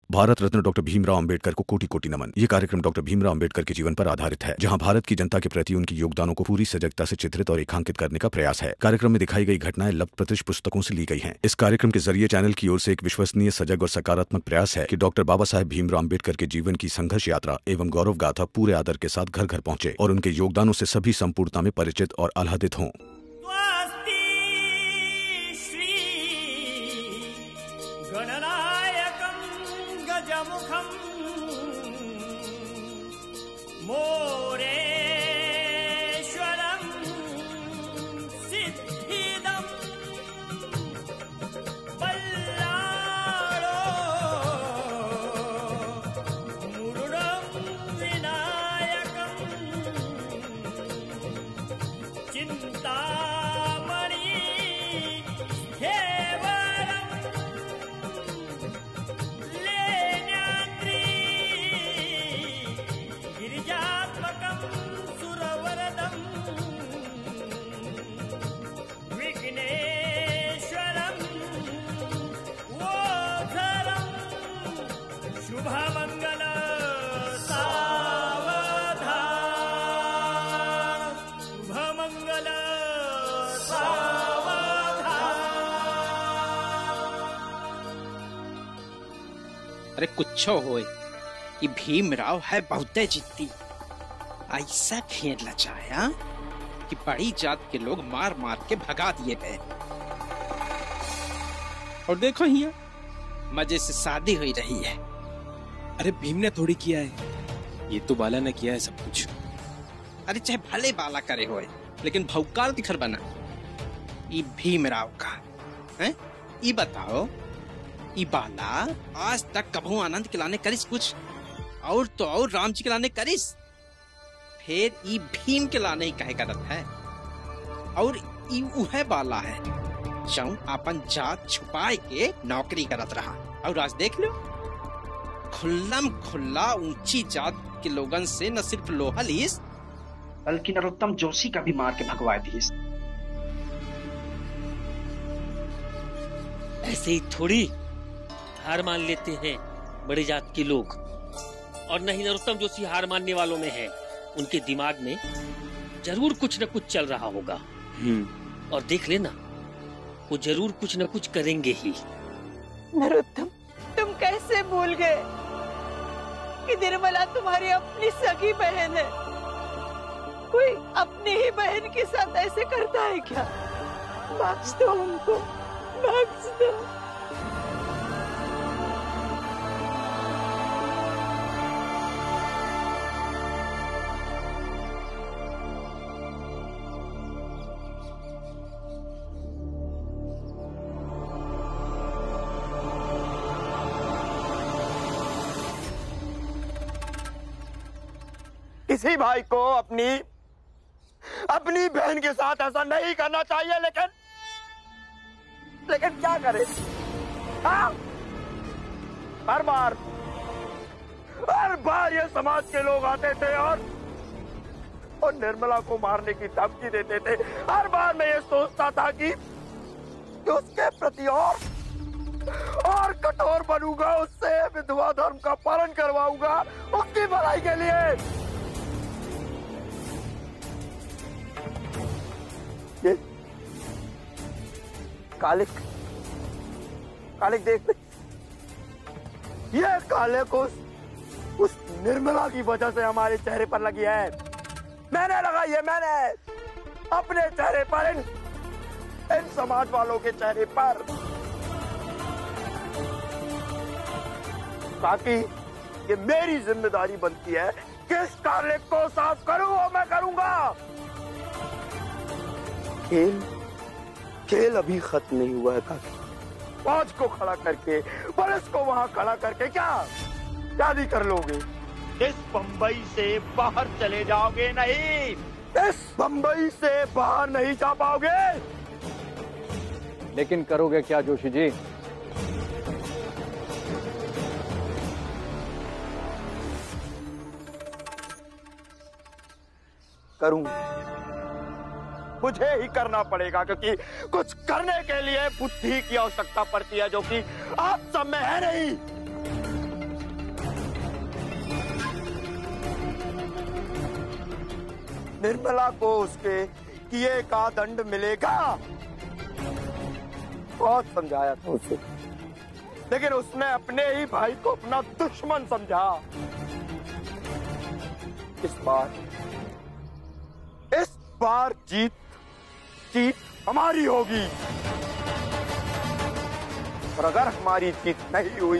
Bharat Ratna doctor Bhimrao Ambedkar को कोटि कोटि नमन। ये कार्यक्रम डॉक्टर भीमराव अंबेडकर के जीवन पर आधारित है, जहां भारत की जनता के प्रति उनके योगदानों को पूरी सजगता से चित्रित और रेखांकित करने का प्रयास है। कार्यक्रम में दिखाई गई घटनाएं लब्ध पुस्तकों से ली गई हैं। इस कार्यक्रम के जरिए चैनल की ओर से एक विश्वसनीय, सजग और सकारात्मक प्रयास है कि डॉक्टर बाबा साहेब भीमराव अंबेडकर के जीवन की संघर्ष यात्रा एवं गौरव गाथा पूरे आदर के साथ घर घर पहुंचे और उनके योगदानों से सभी संपूर्णता में परिचित और आह्लादित हों। अरे कुछ होए, ये भीमराव है बहुत जिद्दी। ऐसा खेलना चाहा कि बड़ी जात के लोग मार मार के भगा दिए गए। और देखो हिया मजे से शादी हुई रही है। अरे भीम ने थोड़ी किया है, ये तो बाला ने किया है सब कुछ। अरे चाहे भले बाला करे होए, लेकिन भौकाल दिखर बना ये भीमराव का है। ये बताओ, ये बाला आज तक कभू आनंद खिलाने करिस कुछ और तो और राम जी खिलाने करिस, फिर ये भीम खिलाने ही कहे करत है। और ये उहे बाला है जो अपन जात छुपाए के नौकरी करत रहा। और आज देख लो, खुल्लम खुल्ला ऊंची जात के लोगन से न सिर्फ लोहा लीस, बल्कि नरोत्तम जोशी का भी मार के भगवा दीस। ऐसे ही थोड़ी हार मान लेते हैं बड़ी जात के लोग, और नहीं नरोत्तम जोशी हार मानने वालों में है। उनके दिमाग में जरूर कुछ न कुछ चल रहा होगा। और देख लेना, वो जरूर कुछ न कुछ करेंगे ही। नरोत्तम, तुम कैसे भूल गए कि निर्मला तुम्हारी अपनी सगी बहन है? कोई अपनी ही बहन के साथ ऐसे करता है क्या? बख्श दो उनको, बख्श दो। किसी भाई को अपनी बहन के साथ ऐसा नहीं करना चाहिए, लेकिन क्या करे? हाँ? हर बार ये समाज के लोग आते थे और निर्मला को मारने की धमकी देते थे। हर बार मैं ये सोचता था कि उसके प्रति और कठोर बनूंगा, उससे विधवा धर्म का पालन करवाऊंगा उसकी भलाई के लिए। कालिक देख, ये काले को उस निर्मला की वजह से हमारे चेहरे पर लगी है। मैंने लगाई है, मैंने अपने चेहरे पर, इन समाज वालों के चेहरे पर, ताकि ये मेरी जिम्मेदारी बनती है कि इस काले को साफ करूं, वो मैं करूंगा। खेल अभी खत्म नहीं हुआ है काकी। फौज को खड़ा करके, पुलिस को वहां खड़ा करके क्या नहीं कर लोगे? इस बंबई से बाहर चले जाओगे नहीं, इस बंबई से बाहर नहीं जा पाओगे। लेकिन करोगे क्या जोशी जी? करूंगा, मुझे ही करना पड़ेगा, क्योंकि कुछ करने के लिए बुद्धि की आवश्यकता पड़ती है, जो कि आप सब में है नहीं। निर्मला को उसके किए का दंड मिलेगा। बहुत समझाया था उसे, लेकिन उसने अपने ही भाई को अपना दुश्मन समझा। इस बार जीत हमारी होगी। और अगर हमारी जीत नहीं हुई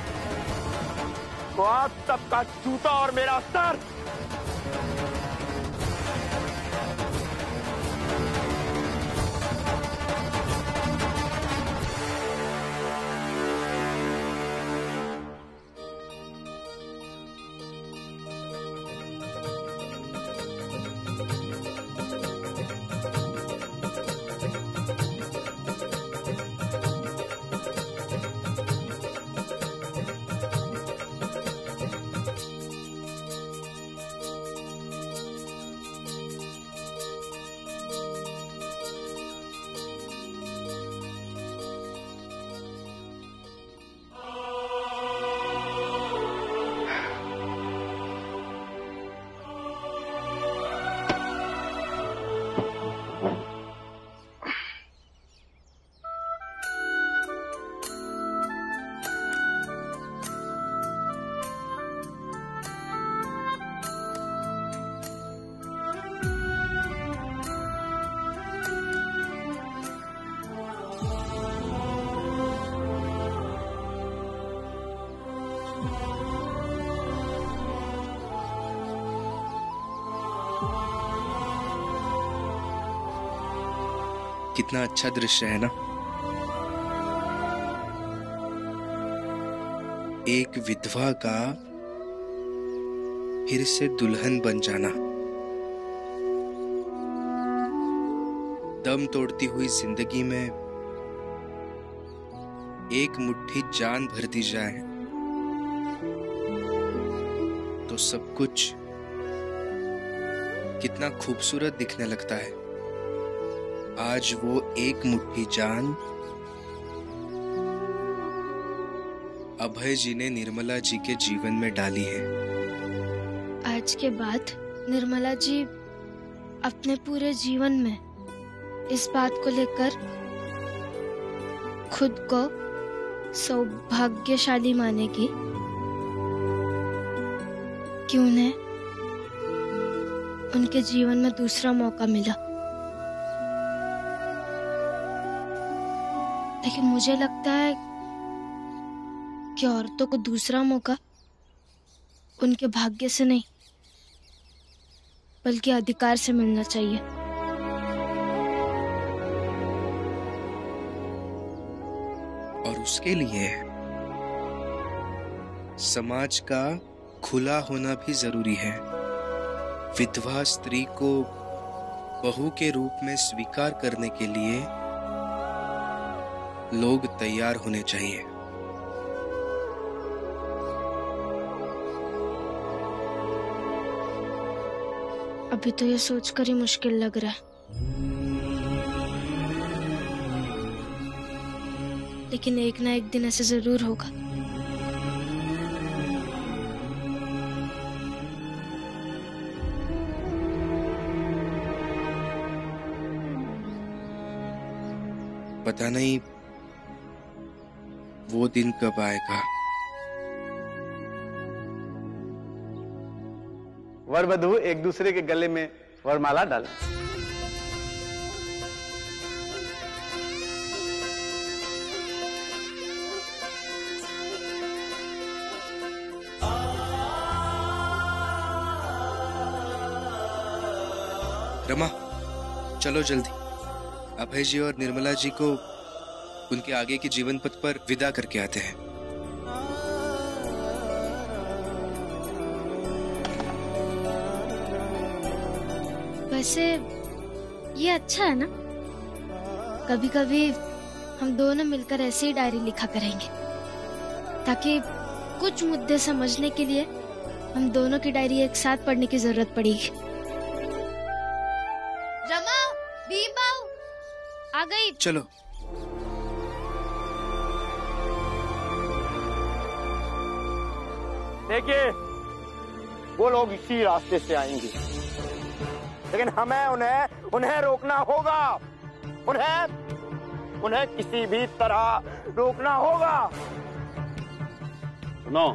तो आप सबका जूता और मेरा सर कितना अच्छा दृश्य है ना। एक विधवा का फिर से दुल्हन बन जाना, दम तोड़ती हुई जिंदगी में एक मुट्ठी जान भर दी जाए तो सब कुछ कितना खूबसूरत दिखने लगता है। आज वो एक मुट्ठी जान अभय जी ने निर्मला जी के जीवन में डाली है। आज के बाद निर्मला जी अपने पूरे जीवन में इस बात को लेकर खुद को सौभाग्यशाली मानेगी कि उन्हें उनके जीवन में दूसरा मौका मिला। लेकिन मुझे लगता है कि औरतों को दूसरा मौका उनके भाग्य से नहीं बल्कि अधिकार से मिलना चाहिए। और उसके लिए समाज का खुला होना भी जरूरी है। विधवा स्त्री को बहू के रूप में स्वीकार करने के लिए लोग तैयार होने चाहिए। अभी तो ये सोचकर ही मुश्किल लग रहा है, लेकिन एक ना एक दिन ऐसे जरूर होगा। पता नहीं वो दिन कब आएगा। वर वधू एक दूसरे के गले में वरमाला डालें। रमा, चलो जल्दी अभय जी और निर्मला जी को उनके आगे के जीवन पथ पर विदा करके आते हैं। वैसे ये अच्छा है ना, कभी कभी हम दोनों मिलकर ऐसे ही डायरी लिखा करेंगे ताकि कुछ मुद्दे समझने के लिए हम दोनों की डायरी एक साथ पढ़ने की जरूरत पड़ेगी। रमा, भीमबाऊ आ गई। चलो। देखिए, वो लोग इसी रास्ते से आएंगे लेकिन हमें उन्हें रोकना होगा। उन्हें किसी भी तरह रोकना होगा। सुनो,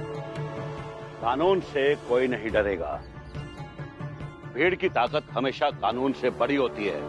कानून से कोई नहीं डरेगा। भीड़ की ताकत हमेशा कानून से बड़ी होती है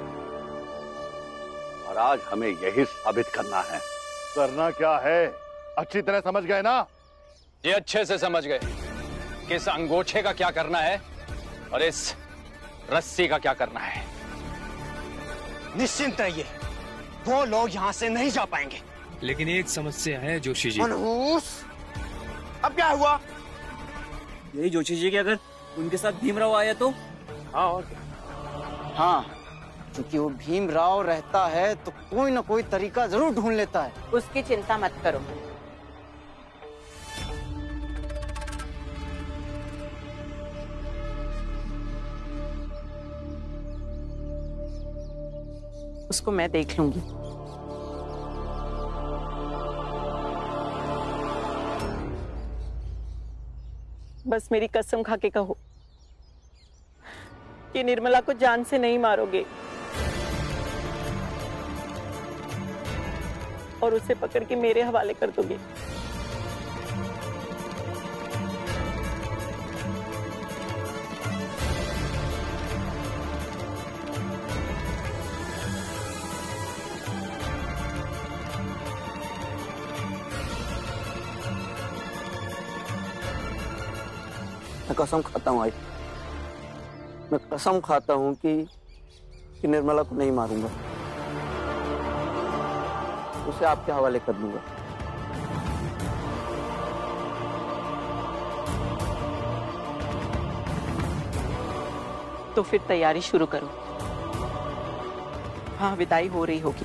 और आज हमें यही साबित करना है। करना क्या है? अच्छी तरह समझ गए ना? ये अच्छे से समझ गए कि इस अंगोछे का क्या करना है और इस रस्सी का क्या करना है। निश्चिंत रहिए, वो लोग यहाँ से नहीं जा पाएंगे। लेकिन एक समस्या है जोशी जी। मनहूस, अब क्या हुआ? यही जोशी जी के अगर उनके साथ भीमराव आया तो? हाँ, और क्या? हाँ, क्योंकि वो भीमराव रहता है तो कोई ना कोई तरीका जरूर ढूंढ लेता है। उसकी चिंता मत करो। उसको मैं देख लूंगी। बस मेरी कसम खा के कहो कि निर्मला को जान से नहीं मारोगे और उसे पकड़ के मेरे हवाले कर दोगे। मैं कसम खाता हूँ, आई, मैं कसम खाता हूँ कि निर्मला को नहीं मारूंगा, उसे आपके हवाले कर दूंगा। तो फिर तैयारी शुरू करो। हाँ, विदाई हो रही होगी।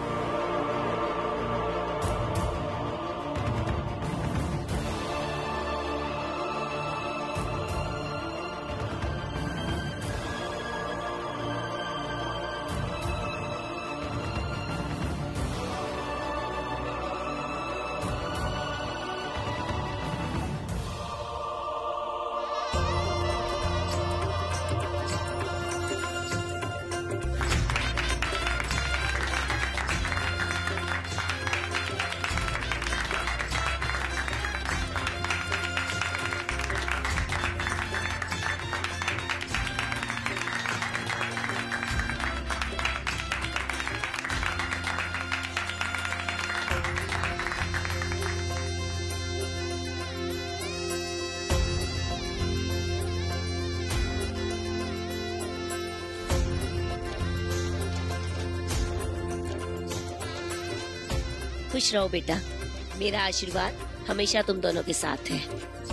खुश रहो बेटा, मेरा आशीर्वाद हमेशा तुम दोनों के साथ है।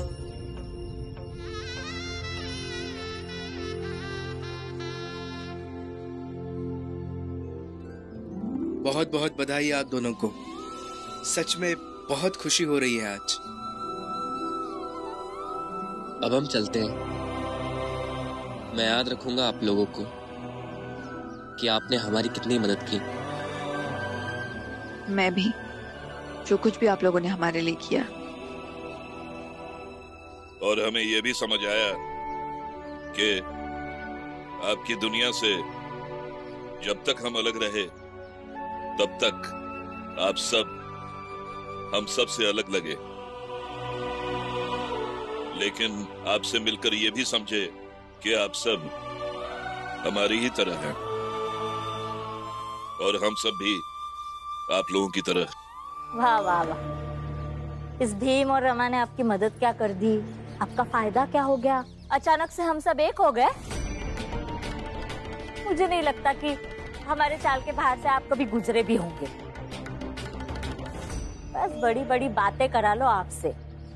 बहुत बहुत बधाई आप दोनों को। सच में बहुत खुशी हो रही है आज। अब हम चलते हैं। मैं याद रखूंगा आप लोगों को कि आपने हमारी कितनी मदद की। मैं भी, जो कुछ भी आप लोगों ने हमारे लिए किया। और हमें यह भी समझ आया कि आपकी दुनिया से जब तक हम अलग रहे तब तक आप सब हम सब से अलग लगे, लेकिन आपसे मिलकर ये भी समझे कि आप सब हमारी ही तरह हैं और हम सब भी आप लोगों की तरह। वाह वाह वाह, इस भीम और रमा ने आपकी मदद क्या कर दी? आपका फायदा क्या हो गया? अचानक से हम सब एक हो गए। मुझे नहीं लगता कि हमारे चाल के बाहर से आप कभी गुजरे भी होंगे। बस बड़ी बड़ी बातें करा लो आपसे।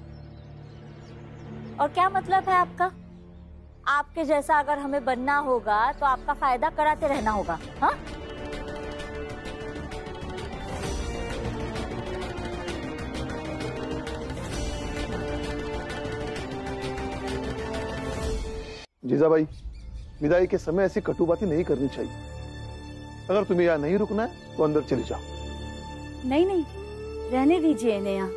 और क्या मतलब है आपका? आपके जैसा अगर हमें बनना होगा तो आपका फायदा कराते रहना होगा। हाँ, जीजा भाई, विदाई के समय ऐसी कटु बातें नहीं करनी चाहिए। अगर तुम्हें यहाँ नहीं रुकना है तो अंदर चली जाओ। नहीं नहीं, रहने दीजिए इन्हें यहाँ।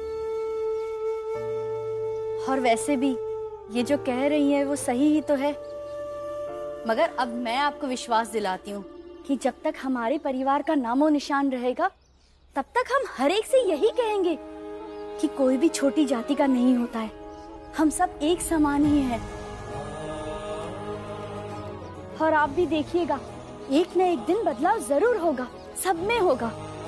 और वैसे भी ये जो कह रही है वो सही ही तो है। मगर अब मैं आपको विश्वास दिलाती हूँ कि जब तक हमारे परिवार का नामो निशान रहेगा तब तक हम हर एक से यही कहेंगे कि कोई भी छोटी जाति का नहीं होता है, हम सब एक समान ही हैं। और आप भी देखिएगा, एक न एक दिन बदलाव जरूर होगा, सब में होगा।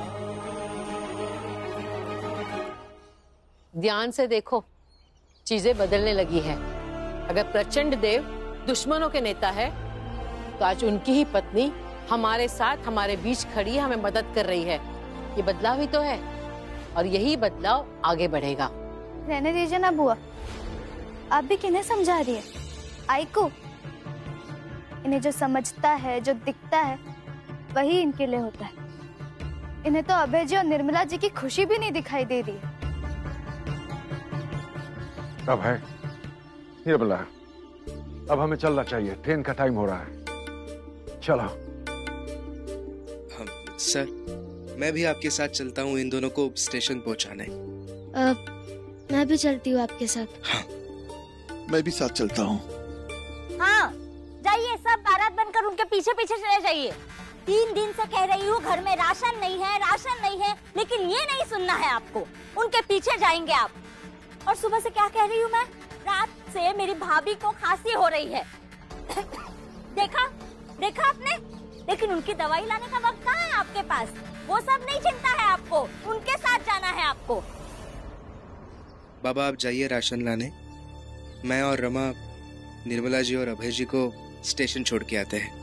ध्यान से देखो, चीजें बदलने लगी है। अगर प्रचंड देव दुश्मनों के नेता है तो आज उनकी ही पत्नी हमारे साथ हमारे बीच खड़ी हमें मदद कर रही है। ये बदलाव ही तो है और यही बदलाव आगे बढ़ेगा। रहने दीजिए ना बुआ, आप भी किन्हें समझा रही है? आई को इन्हें जो समझता है, जो दिखता है, वही इनके लिए होता है। इन्हें तो अभय जी और निर्मला जी की खुशी भी नहीं दिखाई दे रही है। अब है निर्मला, अब हमें चलना चाहिए, ट्रेन का टाइम हो रहा है। चलो। सर, मैं भी आपके साथ चलता हूँ इन दोनों को स्टेशन पहुँचाने। मैं भी चलती हूँ आपके साथ। हाँ, मैं भी साथ चलता हूँ। हाँ, जाइए सब बारात बनकर उनके पीछे पीछे चले जाइए। 3 दिन से कह रही हूँ घर में राशन नहीं है, राशन नहीं है, लेकिन ये नहीं सुनना है आपको। उनके पीछे जाएंगे आप। और सुबह से क्या कह रही हूँ मैं? रात से मेरी भाभी को खांसी हो रही है। देखा देखा आपने? लेकिन उनकी दवाई लाने का वक्त कहाँ है आपके पास? वो सब नहीं चिंता है आपको, उनके साथ जाना है आपको। बाबा आप जाइए राशन लाने, मैं और रमा निर्मला जी और अभय जी को स्टेशन छोड़ के आते हैं।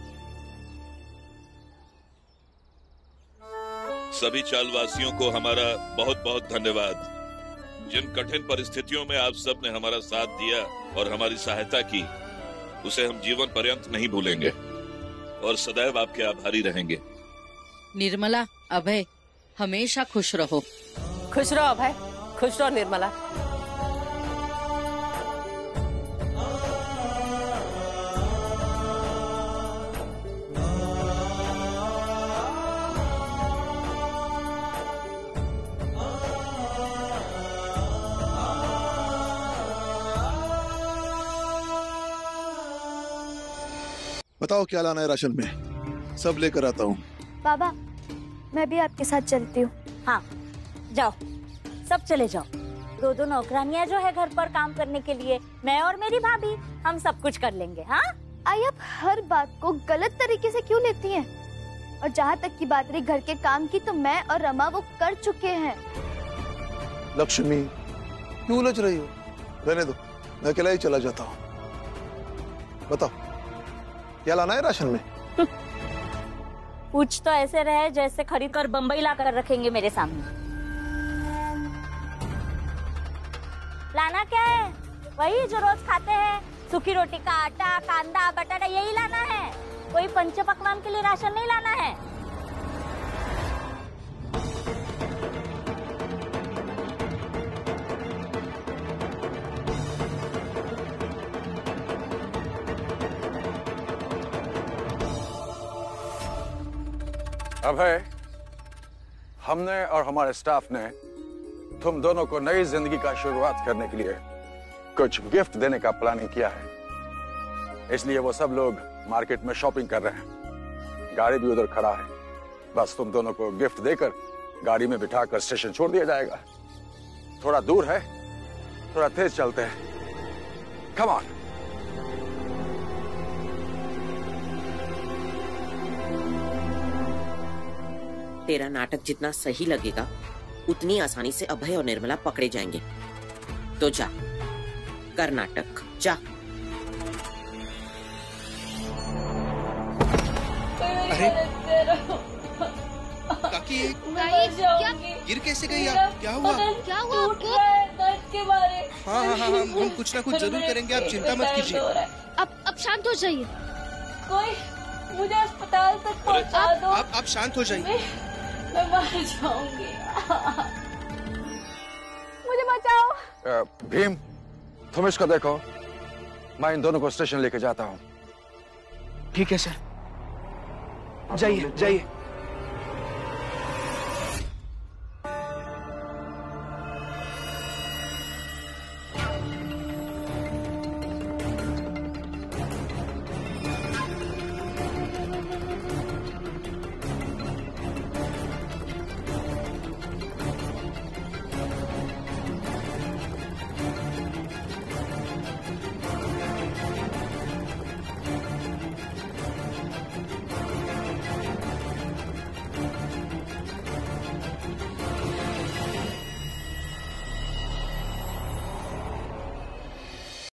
सभी चालवासियों को हमारा बहुत बहुत धन्यवाद। जिन कठिन परिस्थितियों में आप सब ने हमारा साथ दिया और हमारी सहायता की, उसे हम जीवन पर्यंत नहीं भूलेंगे और सदैव आपके आभारी रहेंगे। निर्मला, अभय, हमेशा खुश रहो। खुश रहो अभय, खुश रहो निर्मला। बताओ क्या लाना है राशन में, सब लेकर आता हूँ। बाबा, मैं भी आपके साथ चलती हूँ। हाँ, जाओ, सब चले जाओ। 2 नौकरानियाँ जो है घर पर काम करने के लिए, मैं और मेरी भाभी, हम सब कुछ कर लेंगे। हाँ, आई आप हर बात को गलत तरीके से क्यों लेती हैं? और जहाँ तक की बात रही घर के काम की, तो मैं और रमा वो कर चुके हैं। लक्ष्मी, क्यों उलझ रही हो? रहने दो, मैं अकेला ही चला जाता हूँ। बताओ क्या लाना है राशन में? पूछ तो ऐसे रहे जैसे खरीद कर बम्बई ला कर रखेंगे मेरे सामने। लाना क्या है? वही जो रोज खाते हैं, सूखी रोटी का आटा, कांदा, बटाटा, यही लाना है। कोई पंच पकवान के लिए राशन नहीं लाना है। अभय, हमने और हमारे स्टाफ ने तुम दोनों को नई जिंदगी का शुरुआत करने के लिए कुछ गिफ्ट देने का प्लानिंग किया है। इसलिए वो सब लोग मार्केट में शॉपिंग कर रहे हैं। गाड़ी भी उधर खड़ा है। बस तुम दोनों को गिफ्ट देकर गाड़ी में बिठाकर स्टेशन छोड़ दिया जाएगा। थोड़ा दूर है, थोड़ा तेज चलते हैं। Come on. तेरा नाटक जितना सही लगेगा, उतनी आसानी से अभय और निर्मला पकड़े जाएंगे। तो जा, कर नाटक, जा। अरे काकी, गिर कैसे गई आप? क्या हुआ? क्या हुआ आपको? दर्द के बारे। हाँ, हम कुछ ना कुछ जरूर करेंगे, आप चिंता मत कीजिए। अब शांत हो जाइए। कोई मुझे अस्पताल तक पहुंचा दो। आप शांत हो जाइए। मैं मर जाऊंगी। मुझे बचाओ। भीम, तुम इसको देखो, मैं इन दोनों को स्टेशन लेके जाता हूँ। ठीक है सर, जाइए जाइए।